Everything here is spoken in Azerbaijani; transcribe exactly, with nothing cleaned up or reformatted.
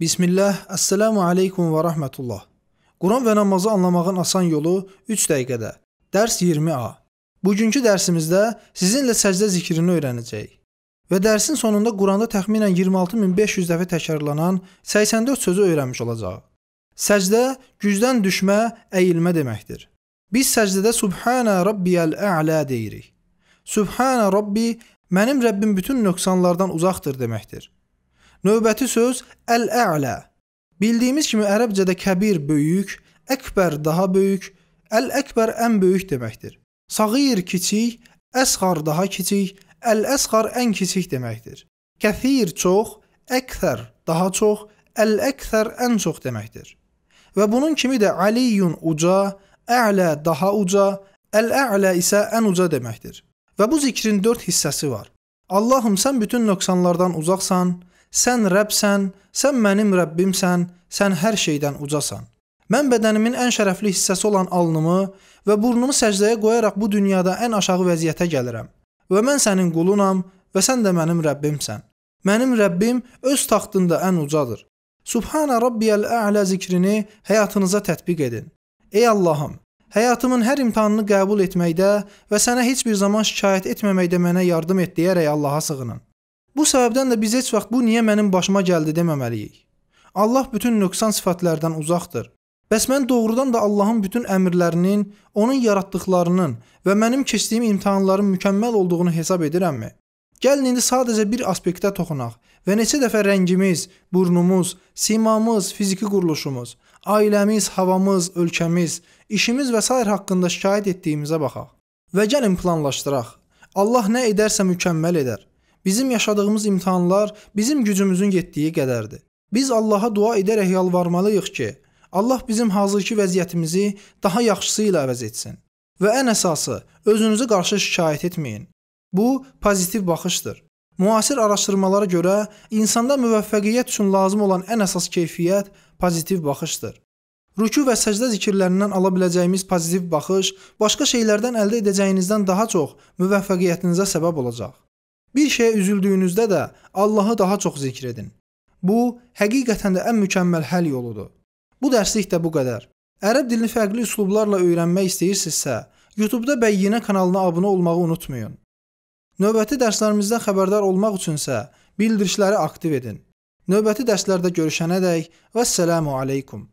Bismillah, Esselamu Aleykum və Rahmetullah. Quran və namazı anlamağın asan yolu üç dəqiqədə. Dərs iyirmi A. Bugünkü dərsimizdə sizinlə səcdə zikrini öyrənəcəyik. Və dərsin sonunda Quranda təxminən iyirmi altı min beş yüz dəfə təkrarlanan səksən dörd sözü öyrənmiş olacaq. Səcdə gücdən düşmə, əyilmə deməkdir. Biz səcdədə Subhanə Rabbiyəl Ə'lə deyirik. Subhanə Rabbi, mənim Rəbbim bütün nöqsanlardan uzaqdır deməkdir. Növbəti söz Əl-Ə'lə. Bildiyimiz kimi ərəbcədə kəbir böyük, əkbər daha böyük, Əl-Əkbər ən böyük deməkdir. Sağir kiçik, əsğar daha kiçik, Əl-əsğar ən kiçik deməkdir. Kəthir çox, əkthər daha çox, Əl-əkthər ən çox deməkdir. Və bunun kimi də Aliyyun uca, Ə'lə daha uca, Əl-Ə'lə isə ən uca deməkdir. Və bu zikrin dörd hissəsi var. Allahım, sən bütün nöqsanlardan uzaqsan, sən Rəbsən, sən mənim Rəbbimsən, sən hər şeydən ucasan. Mən bədənimin ən şərəfli hissəsi olan alnımı və burnumu səcdəyə qoyaraq bu dünyada ən aşağı vəziyyətə gəlirəm. Və mən sənin qulunam və sən də mənim Rəbbimsən. Mənim Rəbbim öz taxtında ən ucadır. Subhanə Rabbiyəl Ə'lə zikrini həyatınıza tətbiq edin. Ey Allahım, həyatımın hər imtahanını qəbul etməkdə və sənə heç bir zaman şikayət etməməkdə mənə yardım et deyərək Allaha sığının. Bu səbəbdən də biz heç vaxt bu niyə mənim başıma gəldi deməməliyik. Allah bütün nöqsan sifətlərdən uzaqdır. Bəs mən doğrudan da Allahın bütün əmrlərinin, onun yaratdıqlarının və mənim keçdiyim imtahanların mükəmməl olduğunu hesab edirəmmi? Gəlin indi sadəcə bir aspektə toxunaq və neçə dəfə rəngimiz, burnumuz, simamız, fiziki quruluşumuz, ailəmiz, havamız, ölkəmiz, işimiz və sair haqqında şikayət etdiyimizə baxaq. Və gəlin planlaşdıraq. Allah nə edərsə mükəmməl edər. Bizim yaşadığımız imtahanlar bizim gücümüzün yetdiyi qədərdir. Biz Allaha dua edərək yalvarmalıyıq ki, Allah bizim hazırki vəziyyətimizi daha yaxşısı ilə əvəz etsin. Və ən əsası, özünüzü qarşı şikayət etməyin. Bu, pozitiv baxışdır. Müasir araşdırmalara görə, insanda müvəffəqiyyət üçün lazım olan ən əsas keyfiyyət pozitiv baxışdır. Rükû və səcdə zikirlərindən ala biləcəyimiz pozitiv baxış, başqa şeylərdən əldə edəcəyinizdən daha çox müvəffəqiyyətinizə səbəb olacaq. Bir şeyə üzüldüyünüzdə də Allahı daha çox zikr edin. Bu, həqiqətən də ən mükəmməl həll yoludur. Bu dərslik də bu qədər. Ərəb dilini fərqli üslublarla öyrənmək istəyirsinizsə, YouTube-da Bəyyinə kanalına abunə olmağı unutmayın. Növbəti dərslərimizdən xəbərdar olmaq üçünsə, bildirişləri aktiv edin. Növbəti dərslərdə görüşənədək, vəssalamu aleykum.